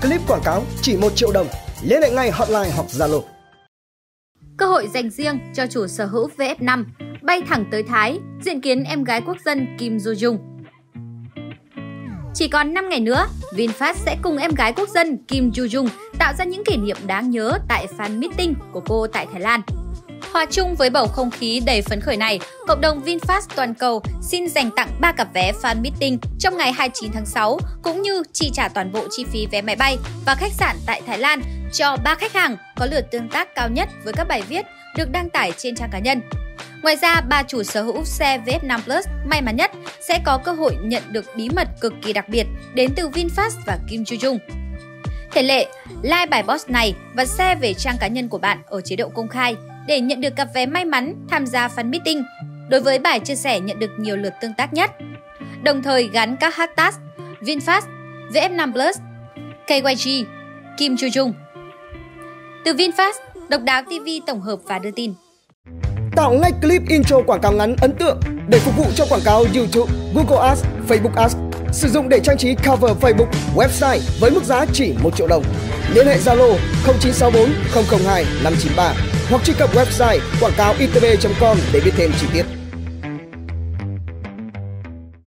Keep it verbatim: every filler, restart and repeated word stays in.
clip quảng cáo chỉ một triệu đồng. Liên hệ ngay hotline hoặc Zalo. Cơ hội dành riêng cho chủ sở hữu vê ép năm, bay thẳng tới Thái, diện kiến em gái quốc dân Kim Jo Jung. Chỉ còn năm ngày nữa, VinFast sẽ cùng em gái quốc dân Kim Jo Jung tạo ra những kỷ niệm đáng nhớ tại fan meeting của cô tại Thái Lan. Hòa chung với bầu không khí đầy phấn khởi này, cộng đồng VinFast toàn cầu xin dành tặng ba cặp vé fan meeting trong ngày hai mươi chín tháng sáu, cũng như chi trả toàn bộ chi phí vé máy bay và khách sạn tại Thái Lan cho ba khách hàng có lượt tương tác cao nhất với các bài viết được đăng tải trên trang cá nhân. Ngoài ra, ba chủ sở hữu xe vê ép năm Plus may mắn nhất sẽ có cơ hội nhận được bí mật cực kỳ đặc biệt đến từ VinFast và Kim Jo Jung. Thể lệ, like bài post này và share về trang cá nhân của bạn ở chế độ công khai để nhận được cặp vé may mắn tham gia fan meeting đối với bài chia sẻ nhận được nhiều lượt tương tác nhất. Đồng thời gắn các hashtag VinFast, vê ép năm Plus, ca y giê, Kim Jo Jung. Từ VinFast, Độc Đáo ti vi tổng hợp và đưa tin. Tạo ngay clip intro quảng cáo ngắn ấn tượng để phục vụ cho quảng cáo YouTube, Google Ads, Facebook Ads. Sử dụng để trang trí cover Facebook, website với mức giá chỉ một triệu đồng. Liên hệ Zalo không chín sáu bốn không không hai năm chín ba hoặc truy cập website quảng cáo i tê bê chấm com để biết thêm chi tiết.